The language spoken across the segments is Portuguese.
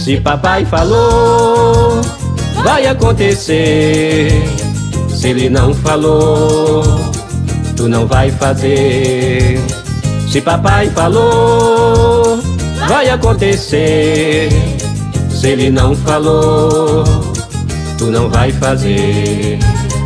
Se papai falou, vai acontecer. Se ele não falou, tu não vai fazer. Se papai falou, vai acontecer. Se ele não falou, tu não vai fazer.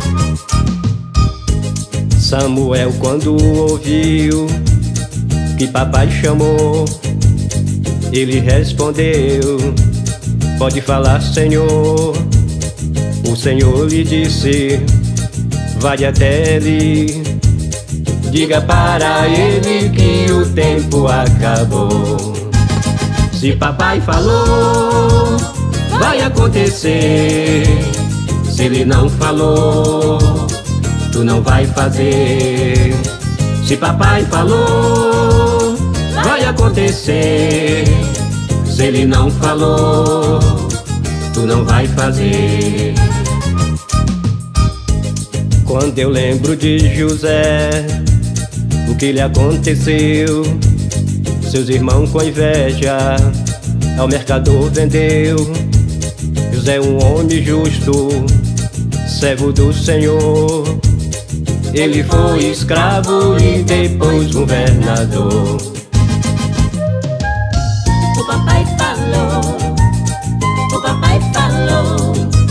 Samuel, quando ouviu que papai chamou, ele respondeu: pode falar, Senhor. O Senhor lhe disse: vai até ele, diga para ele que o tempo acabou. Se papai falou, vai acontecer. Se ele não falou, tu não vai fazer. Se papai falou, vai acontecer. Se ele não falou, tu não vai fazer. Quando eu lembro de José, o que lhe aconteceu, seus irmãos com inveja ao mercador vendeu. José, um homem justo, servo do Senhor, ele foi escravo e depois governador. O papai falou, o papai falou.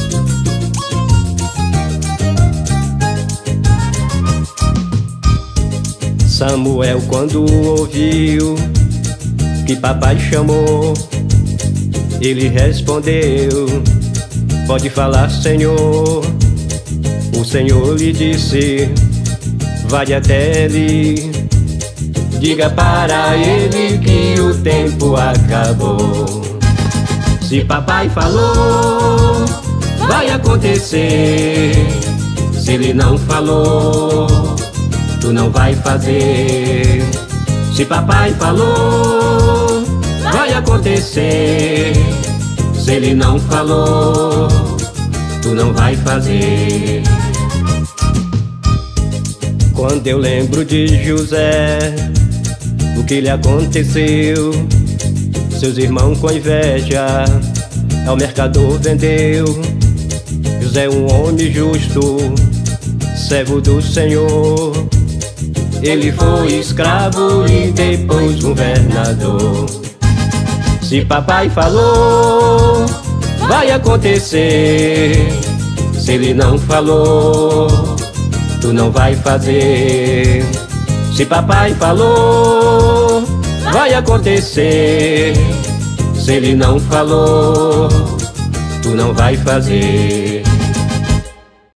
Samuel, quando ouviu que papai chamou, ele respondeu: pode falar, Senhor. O Senhor lhe disse: vai até ele, diga para ele que o tempo acabou. Se papai falou, vai acontecer. Se ele não falou, tu não vai fazer. Se papai falou, vai acontecer. Se ele não falou, tu não vai fazer. Quando eu lembro de José, o que lhe aconteceu, seus irmãos com inveja ao mercador vendeu. José, um homem justo, servo do Senhor, ele foi escravo e depois governador. Se papai falou, vai acontecer. Se ele não falou, tu não vai fazer. Se papai falou, vai acontecer. Se ele não falou, tu não vai fazer.